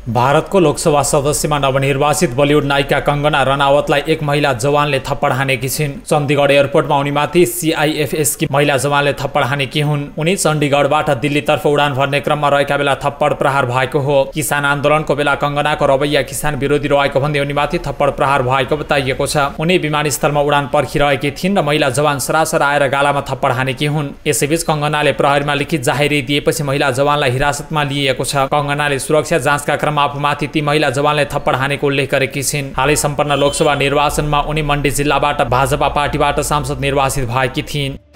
भारतको लोकसभा सदस्यमा नवनिर्वाचित बलिउड नायिका कंगना रनावतलाई एक महिला जवानले थप्पड हानेकी छिन्। चण्डीगढ एयरपोर्टमा उनीमाथि CIFS की महिला जवानले थप्पड हानेकी हुन्। उनी चण्डीगढबाट दिल्लीतर्फ उडान भर्ने क्रममा रहेका बेला थप्पड प्रहार भएको हो। किसान आन्दोलनको बेला कंगनाको रवैया किसान विरोधी रहेको भन्दै उनीमाथि थप्पड प्रहार भएको बताइएको छ। उनी विमानस्थलमा उडान पर्खिरहेकी थिइन् र महिला जवान सरासर आएर गालामा थप्पड हानेकी हुन्। यसैबीच कंगनाले प्रहरीमा लिखित जाहेरी दिएपछि महिला जवानलाई हिरासतमा लिएको छ। कंगनाले सुरक्षा जाँचका आफूमाथि ती महिला जवानले थप्पड हानेको उल्लेख गरेकी छिन्। हालै सम्पन्न लोकसभा निर्वाचनमा उनी मण्डी जिल्लाबाट भाजपा पार्टीबाट सांसद निर्वाचित भएकी थिइन्।